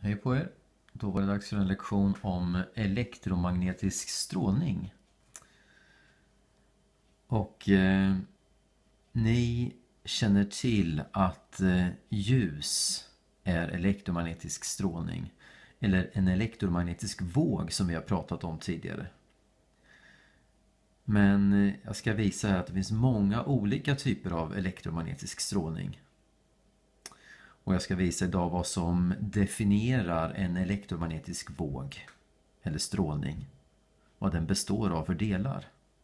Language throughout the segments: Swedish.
Hej på er! Då var det dags för en lektion om elektromagnetisk strålning. Och ni känner till att ljus är elektromagnetisk strålning. Eller en elektromagnetisk våg som vi har pratat om tidigare. Men jag ska visa här att det finns många olika typer av elektromagnetisk strålning. Och jag ska visa idag vad som definierar en elektromagnetisk våg eller strålning. Vad den består av för delar.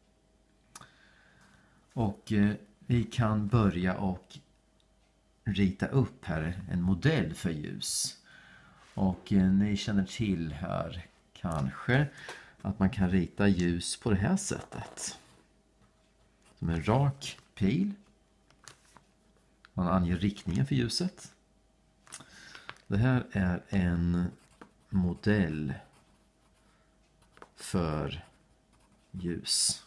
Och vi kan börja och rita upp här en modell för ljus. Och ni känner till här kanske att man kan rita ljus på det här sättet. Som en rak pil. Man anger riktningen för ljuset. Det här är en modell för ljus.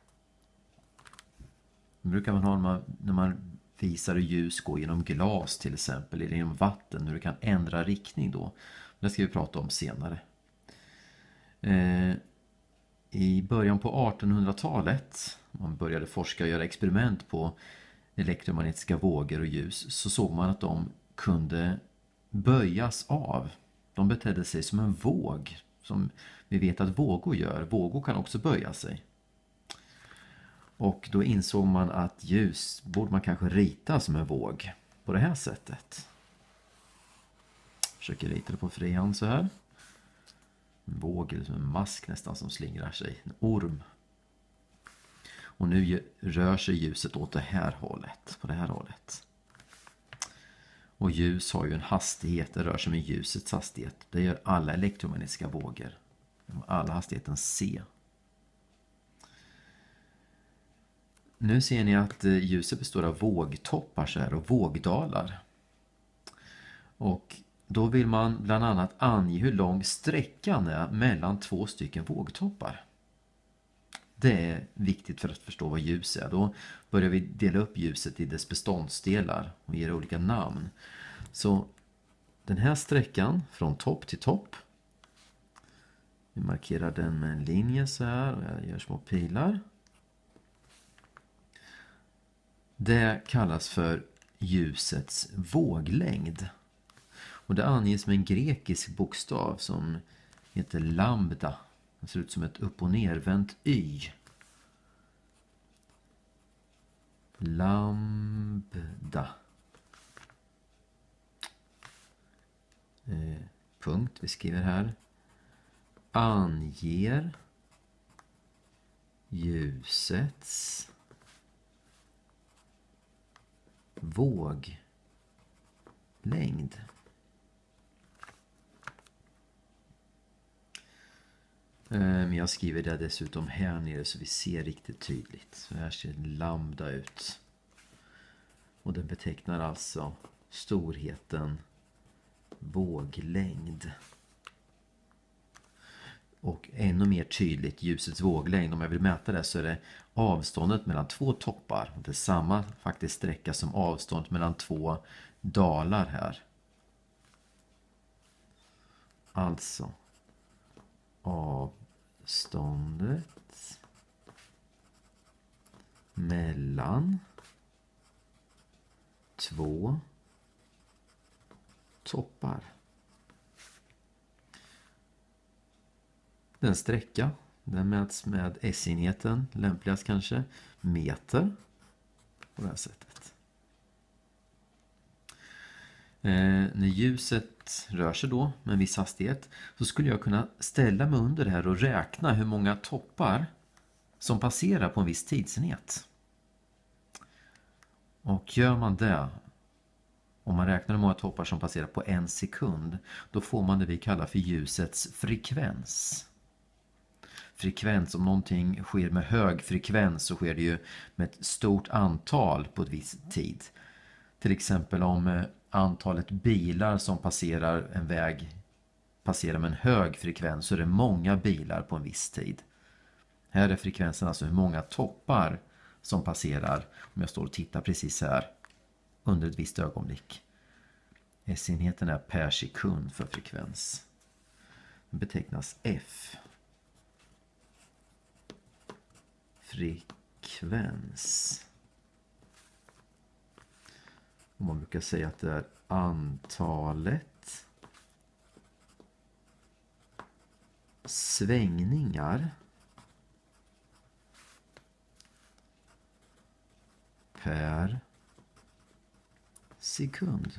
Det brukar man ha när man visar hur ljus går genom glas till exempel, eller genom vatten, hur du kan ändra riktning då. Det ska vi prata om senare. I början på 1800-talet, man började forska och göra experiment på elektromagnetiska vågor och ljus, så såg man att de kunde böjas av. De betedde sig som en våg, som vi vet att vågor gör. Vågor kan också böja sig. Och då insåg man att ljus borde man kanske rita som en våg på det här sättet. Försöker rita det på fri hand så här. En våg eller som en mask nästan som slingrar sig. En orm. Och nu rör sig ljuset åt det här hållet. På det här hållet. Och ljus har ju en hastighet. Det rör sig med ljusets hastighet. Det gör alla elektromagnetiska vågor. Alla hastigheten c. Nu ser ni att ljuset består av vågtoppar så här och vågdalar. Och då vill man bland annat ange hur lång sträckan är mellan två stycken vågtoppar. Det är viktigt för att förstå vad ljus är. Då börjar vi dela upp ljuset i dess beståndsdelar och ge det olika namn. Så den här sträckan från topp till topp. Vi markerar den med en linje så här och jag gör små pilar. Det kallas för ljusets våglängd. Och det anges med en grekisk bokstav som heter lambda. Det ser ut som ett upp- och nervänt y. Lambda. Punkt vi skriver här. Anger ljusets våglängd. Men jag skriver det dessutom här nere så vi ser riktigt tydligt. Så här ser lambda ut. Och den betecknar alltså storheten våglängd. Och ännu mer tydligt ljusets våglängd. Om jag vill mäta det så är det avståndet mellan två toppar. Det är samma faktiskt sträcka som avståndet mellan två dalar här. Alltså avståndet mellan två toppar. Den sträcka, den mäts med S-enheten, lämpligast kanske, meter. På det här sättet. När ljuset rör sig då med en viss hastighet så skulle jag kunna ställa mig under det här och räkna hur många toppar som passerar på en viss tidsenhet. Och gör man det, om man räknar hur många toppar som passerar på en sekund, då får man det vi kallar för ljusets frekvens. Frekvens, om någonting sker med hög frekvens så sker det ju med ett stort antal på ett viss tid. Till exempel om antalet bilar som passerar en väg passerar med en hög frekvens så är det många bilar på en viss tid. Här är frekvensen alltså hur många toppar som passerar om jag står och tittar precis här under ett visst ögonblick. S-enheten är per sekund för frekvens. Den betecknas F. Frekvens. Och man brukar säga att det är antalet svängningar per sekund.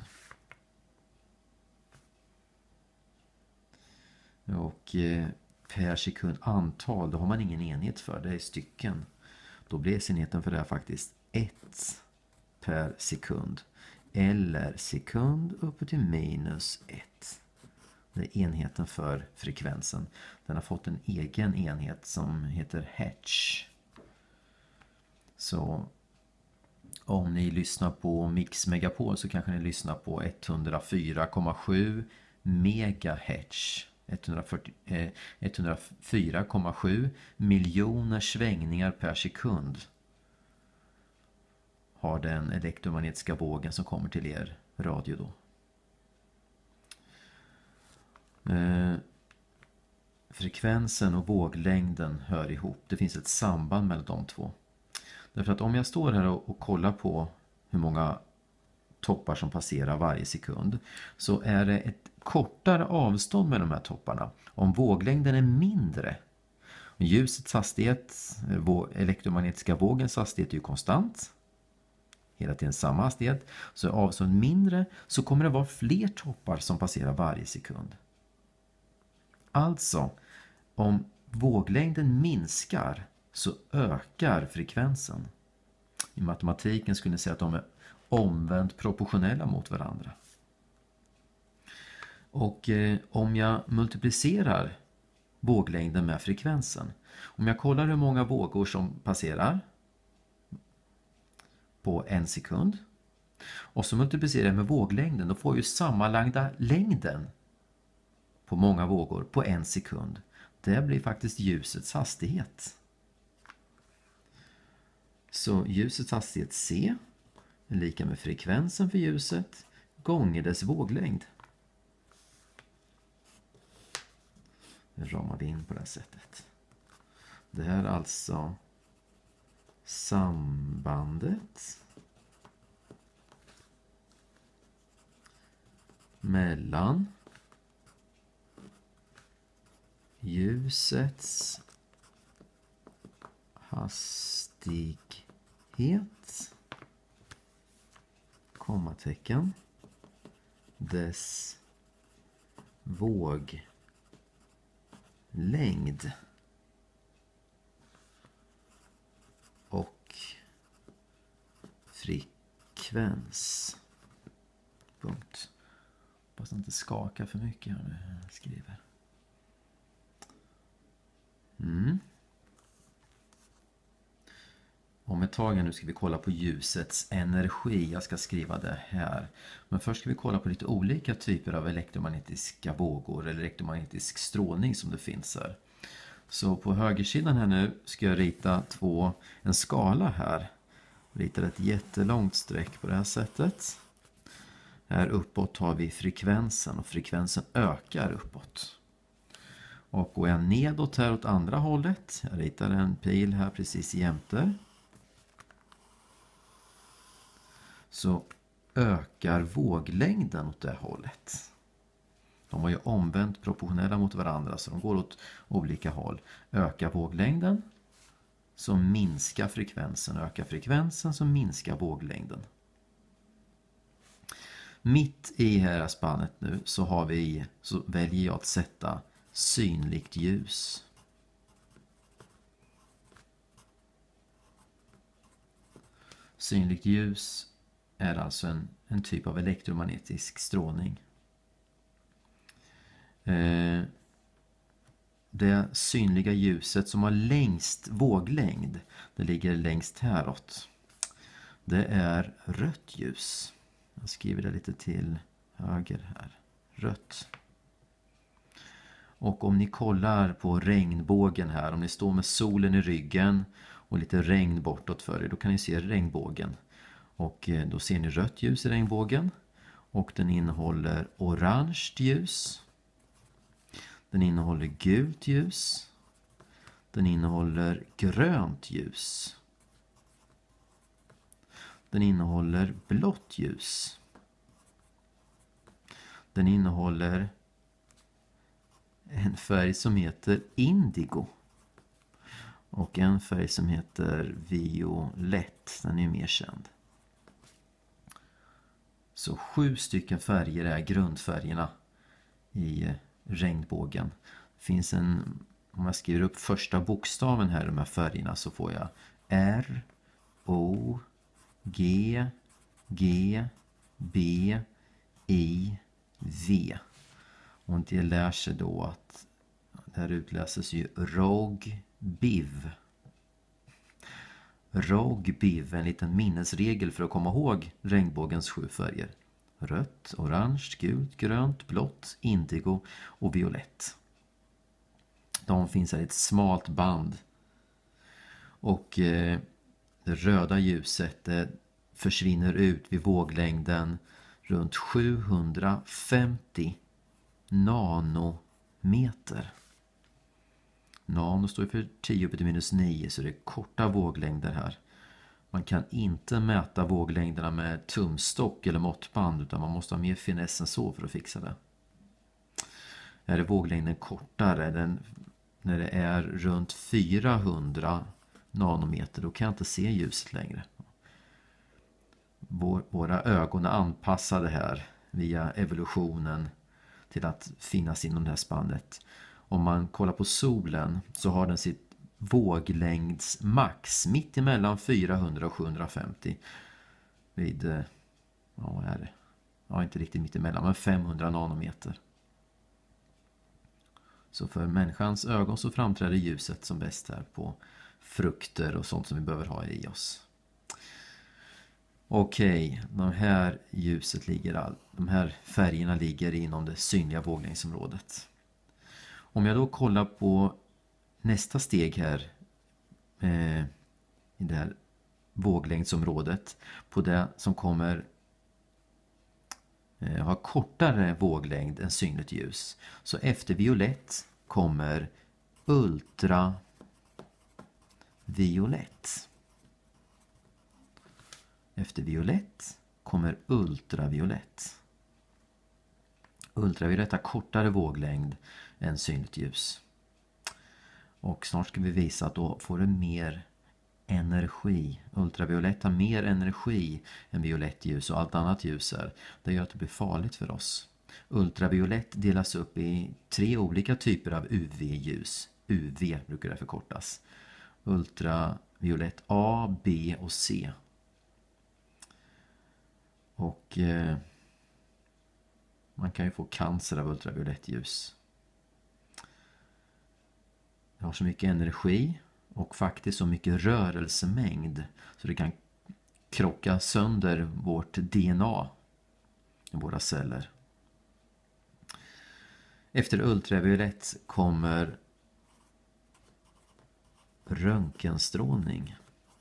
Och per sekund antal, då har man ingen enhet för, det är stycken. Då blir S-enheten för det här faktiskt 1 per sekund. Eller sekund uppe till minus 1. Det är enheten för frekvensen. Den har fått en egen enhet som heter hertz. Så om ni lyssnar på Mix Megapol så kanske ni lyssnar på 104,7 megahertz. 104,7 miljoner svängningar per sekund har den elektromagnetiska vågen som kommer till er radio då. Frekvensen och våglängden hör ihop. Det finns ett samband mellan de två. Därför att om jag står här och kollar på hur många toppar som passerar varje sekund, så är det ett kortare avstånd mellan de här topparna. Om våglängden är mindre, ljusets hastighet, elektromagnetiska vågens hastighet är ju konstant, hela tiden samma hastighet, så är avståndet mindre, så kommer det vara fler toppar som passerar varje sekund. Alltså, om våglängden minskar så ökar frekvensen. I matematiken skulle ni säga att de är omvänt proportionella mot varandra. Och om jag multiplicerar våglängden med frekvensen. Om jag kollar hur många vågor som passerar på en sekund. Och så multiplicerar jag med våglängden. Då får jag ju sammanlagda längden på många vågor på en sekund. Det blir faktiskt ljusets hastighet. Så ljusets hastighet C är lika med frekvensen för ljuset gånger dess våglängd. Det ramar vi in på det här sättet. Det här är alltså sambandet mellan ljusets hastighet, kommatecken, dess våglängd och frekvens. Punkt. Hoppas inte skaka för mycket här när jag skriver. Om ett tag nu ska vi kolla på ljusets energi. Jag ska skriva det här. Men först ska vi kolla på lite olika typer av elektromagnetiska vågor eller elektromagnetisk strålning som det finns här. Så på högersidan här nu ska jag rita en skala här. Ritar ett jättelångt streck på det här sättet. Här uppåt har vi frekvensen och frekvensen ökar uppåt. Och går jag nedåt här åt andra hållet, jag ritar en pil här precis jämte, så ökar våglängden åt det hållet. De var ju omvänt proportionella mot varandra så de går åt olika håll. Ökar våglängden så minskar frekvensen, ökar frekvensen så minskar våglängden. Mitt i här spannet nu så väljer jag att sätta synligt ljus. Synligt ljus är alltså en typ av elektromagnetisk strålning. Det synliga ljuset som har längst våglängd, det ligger längst häråt. Det är rött ljus. Jag skriver det lite till höger här. Rött. Och om ni kollar på regnbågen här, om ni står med solen i ryggen och lite regn bortåt för er, då kan ni se regnbågen. Och då ser ni rött ljus i regnbågen. Och den innehåller orange ljus. Den innehåller gult ljus. Den innehåller grönt ljus. Den innehåller blått ljus. Den innehåller en färg som heter indigo. Och en färg som heter violett. Den är mer känd. Så 7 stycken färger är grundfärgerna i regnbågen. Det finns om jag skriver upp första bokstaven här i de här färgerna så får jag R, O, G, G, B, I, V. Och det lär sig då att där utläses ju ROG-BIV. ROG-BIV är en liten minnesregel för att komma ihåg regnbågens 7 färger. Rött, orange, gult, grönt, blått, indigo och violett. De finns här i ett smalt band. Och det röda ljuset försvinner ut vid våglängden runt 750 nanometer. Nano står för 10 upp till minus 9 så det är korta våglängder här. Man kan inte mäta våglängderna med tumstock eller måttband utan man måste ha mer finess än så för att fixa det. Är det våglängden kortare, när det är runt 400 nanometer, då kan jag inte se ljuset längre. Våra ögon är anpassade här via evolutionen till att finnas inom det här spannet. Om man kollar på solen så har den sitt våglängdsmax mitt emellan 400 och 750 vid, vad är det? Ja, inte riktigt mitt emellan, men 500 nanometer. Så för människans ögon så framträder ljuset som bäst här på frukter och sånt som vi behöver ha i oss. Okej, de här färgerna ligger inom det synliga våglängdsområdet. Om jag då kollar på nästa steg här i det här våglängdsområdet, på det som kommer ha kortare våglängd än synligt ljus. Så efter violett kommer ultraviolett. Efter violett kommer ultraviolett. Ultraviolett har kortare våglängd än synligt ljus. Och snart ska vi visa att då får det mer energi. Ultraviolett har mer energi än violett ljus och allt annat ljus är. Det gör att det blir farligt för oss. Ultraviolett delas upp i 3 olika typer av UV-ljus. UV brukar det förkortas. Ultraviolett A, B och C. Och man kan ju få cancer av ultraviolett ljus. Det har så mycket energi och faktiskt så mycket rörelsemängd så det kan krocka sönder vårt DNA i våra celler. Efter ultraviolett kommer röntgenstrålning.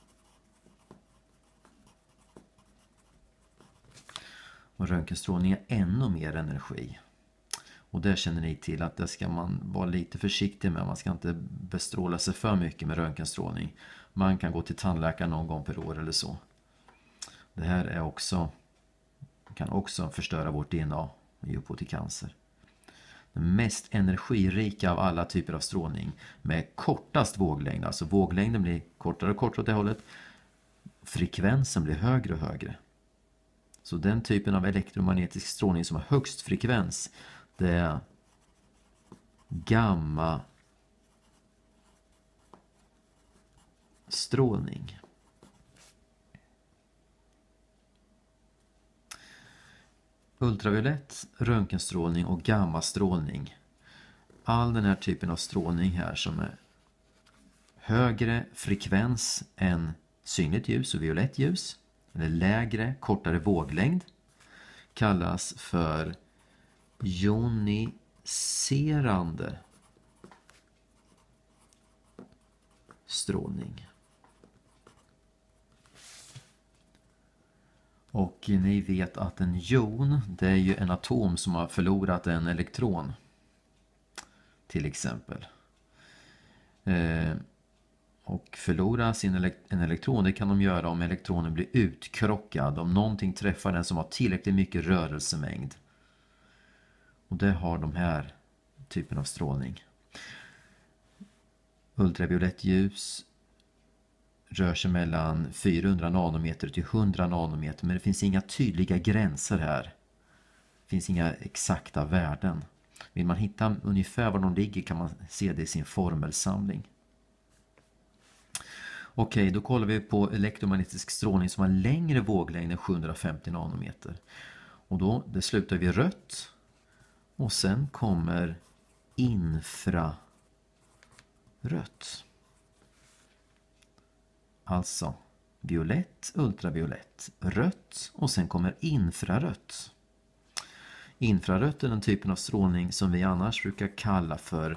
Och röntgenstrålning är ännu mer energi. Och där känner ni till att det ska man vara lite försiktig med. Man ska inte bestråla sig för mycket med röntgenstrålning. Man kan gå till tandläkaren någon gång per år eller så. Det här kan också förstöra vårt DNA och ge upphov till cancer. Den mest energirika av alla typer av strålning med kortast våglängd. Alltså våglängden blir kortare och kortare åt det hållet. Frekvensen blir högre och högre. Så den typen av elektromagnetisk strålning som har högst frekvens, det är gamma-strålning. Ultraviolett, röntgenstrålning och gammastrålning. All den här typen av strålning här som är högre frekvens än synligt ljus och violett ljus, eller lägre, kortare våglängd, kallas för joniserande strålning. Och ni vet att en jon, det är ju en atom som har förlorat en elektron. Till exempel. Och förlora en elektron, det kan de göra om elektronen blir utkrockad. Om någonting träffar den som har tillräckligt mycket rörelsemängd. Och det har de här typen av strålning. Ultraviolett ljus rör sig mellan 400 nanometer till 100 nanometer. Men det finns inga tydliga gränser här. Det finns inga exakta värden. Vill man hitta ungefär var de ligger kan man se det i sin formelsamling. Okej, då kollar vi på elektromagnetisk strålning som har längre våglängd än 750 nanometer. Och då, det slutar vid rött. Och sen kommer infrarött. Alltså violett, ultraviolett, rött och sen kommer infrarött. Infrarött är den typen av strålning som vi annars brukar kalla för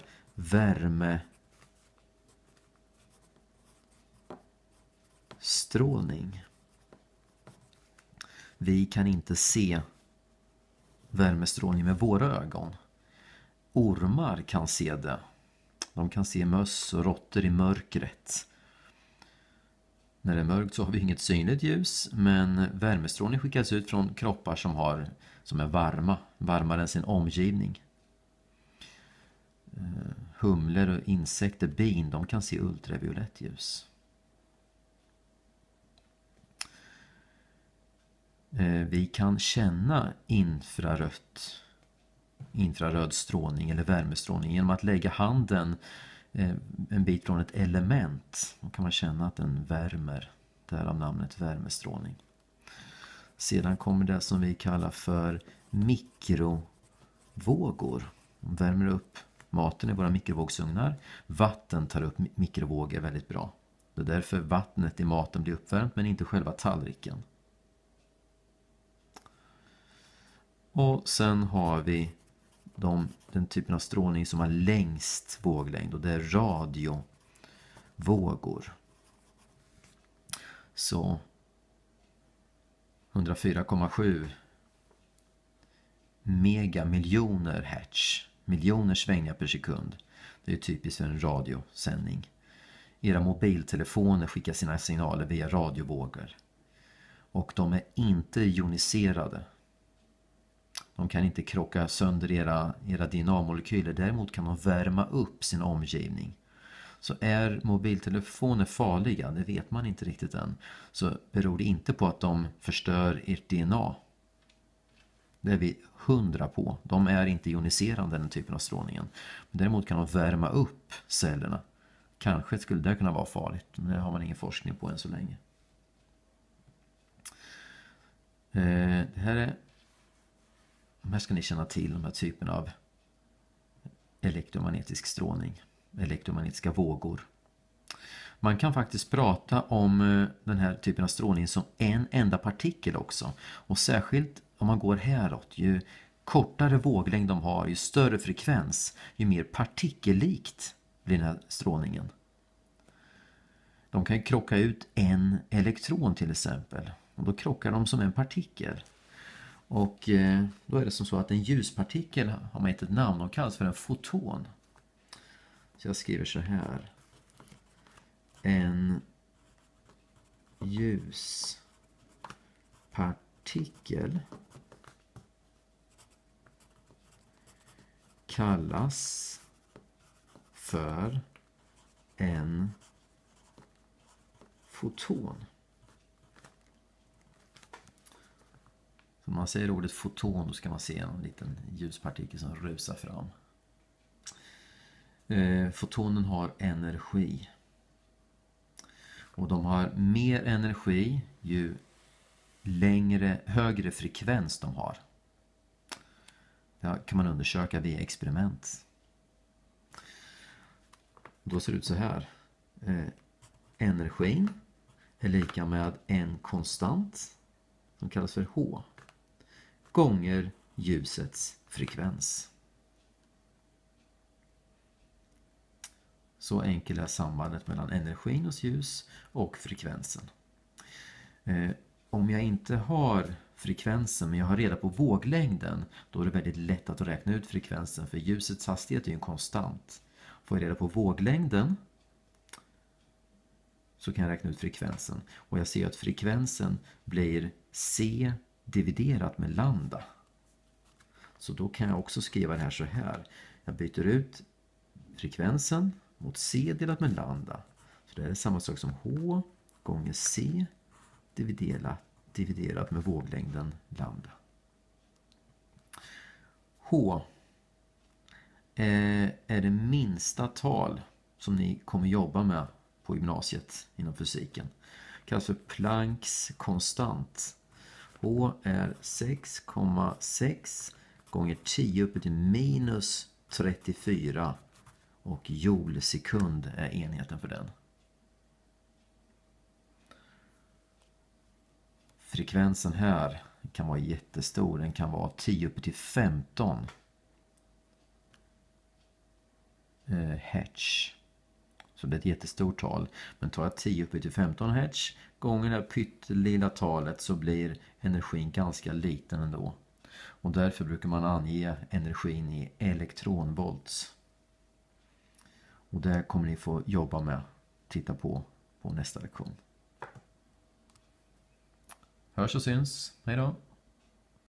värmestrålning. Vi kan inte se värmestrålning med våra ögon. Ormar kan se det. De kan se möss och råttor i mörkret. När det är mörkt så har vi inget synligt ljus, men värmestrålning skickas ut från kroppar som är varmare än sin omgivning. Humlor och insekter, bin, de kan se ultraviolett ljus. Vi kan känna infraröd strålning eller värmestrålning genom att lägga handen en bit från ett element. Då kan man känna att den värmer, därav namnet värmestrålning. Sedan kommer det som vi kallar för mikrovågor. De värmer upp maten i våra mikrovågsugnar. Vatten tar upp mikrovågor väldigt bra. Det är därför vattnet i maten blir uppvärmt men inte själva tallriken. Och sen har vi den typen av strålning som har längst våglängd och det är radiovågor. Så 104,7 megamiljoner hertz, miljoner svängningar per sekund. Det är typiskt för en radiosändning. Era mobiltelefoner skickar sina signaler via radiovågor. Och de är inte ioniserade. De kan inte krocka sönder era DNA-molekyler. Däremot kan de värma upp sin omgivning. Så är mobiltelefoner farliga, det vet man inte riktigt än. Så beror det inte på att de förstör ert DNA. Det är vi 100 på. De är inte ioniserande den typen av strålningen. Men däremot kan de värma upp cellerna. Kanske skulle det kunna vara farligt. Men det har man ingen forskning på än så länge. Det här ska ni känna till, de här typen av elektromagnetisk strålning. Elektromagnetiska vågor. Man kan faktiskt prata om den här typen av strålning som en enda partikel också. Och särskilt om man går häråt, ju kortare våglängd de har, ju större frekvens, ju mer partikellikt blir den här strålningen. De kan ju krocka ut en elektron till exempel. Och då krockar de som en partikel. Och då är det som så att en ljuspartikel har man ett namn och kallas för en foton. Så jag skriver så här. En ljuspartikel kallas för en foton. Så om man säger ordet foton, då ska man se en liten ljuspartikel som rusar fram. Fotonen har energi. Och de har mer energi ju högre frekvens de har. Det kan man undersöka via experiment. Då ser det ut så här. Energin är lika med en konstant som kallas för H gånger ljusets frekvens. Så enkelt är sambandet mellan energin hos ljus och frekvensen. om jag inte har frekvensen men jag har reda på våglängden, då är det väldigt lätt att räkna ut frekvensen, för ljusets hastighet är ju en konstant. Får jag reda på våglängden så kan jag räkna ut frekvensen. Och jag ser att frekvensen blir c dividerat med lambda. Så då kan jag också skriva det här så här. Jag byter ut frekvensen mot c delat med lambda. Så det är samma sak som h gånger c dividerat med våglängden lambda. H är det minsta tal som ni kommer jobba med på gymnasiet inom fysiken. Det kallas för Plancks konstant. H är 6,6 gånger 10 upp till minus 34 och joule-sekund är enheten för den. Frekvensen här kan vara jättestor. Den kan vara 10 upp till 15 hertz. Så det är ett jättestort tal. Men tar jag 10 upp till 15 hertz gånger det här pyttelilla talet så blir energin ganska liten ändå. Och därför brukar man ange energin i elektronvolts. Och det kommer ni få jobba med, titta på nästa lektion. Hörs och syns. Hej då!